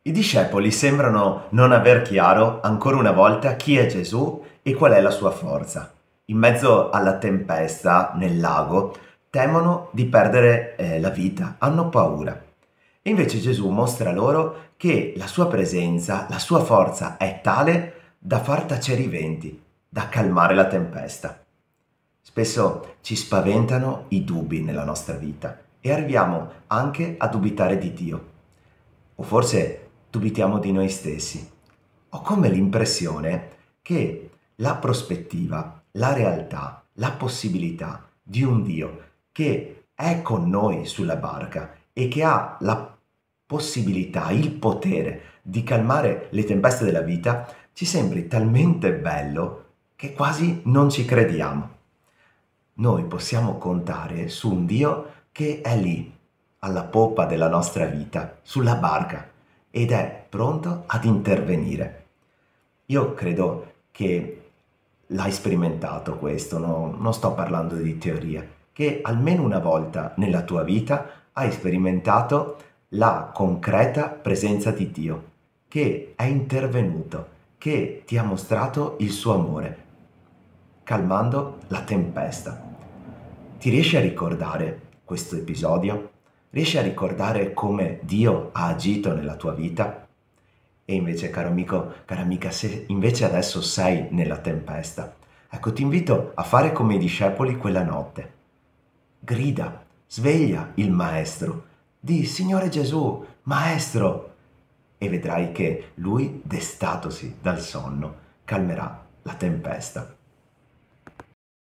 I discepoli sembrano non aver chiaro ancora una volta chi è Gesù e qual è la sua forza. In mezzo alla tempesta nel lago temono di perdere la vita, hanno paura. E invece Gesù mostra loro che la sua presenza, la sua forza è tale da far tacere i venti, da calmare la tempesta. Spesso ci spaventano i dubbi nella nostra vita e arriviamo anche a dubitare di Dio. O forse dubitiamo di noi stessi. Ho come l'impressione che la prospettiva, la realtà, la possibilità di un Dio che è con noi sulla barca e che ha la possibilità, il potere di calmare le tempeste della vita, ci sembri talmente bello che quasi non ci crediamo. Noi possiamo contare su un Dio che è lì, alla poppa della nostra vita, sulla barca, ed è pronto ad intervenire. Io credo che l'hai sperimentato questo, non sto parlando di teoria, che almeno una volta nella tua vita hai sperimentato la concreta presenza di Dio, che è intervenuto, che ti ha mostrato il suo amore, calmando la tempesta. Ti riesci a ricordare questo episodio? Riesci a ricordare come Dio ha agito nella tua vita? E invece, caro amico, cara amica, se invece adesso sei nella tempesta, ecco, ti invito a fare come i discepoli quella notte. Grida, sveglia il Maestro, di Signore Gesù, Maestro, e vedrai che Lui, destatosi dal sonno, calmerà la tempesta.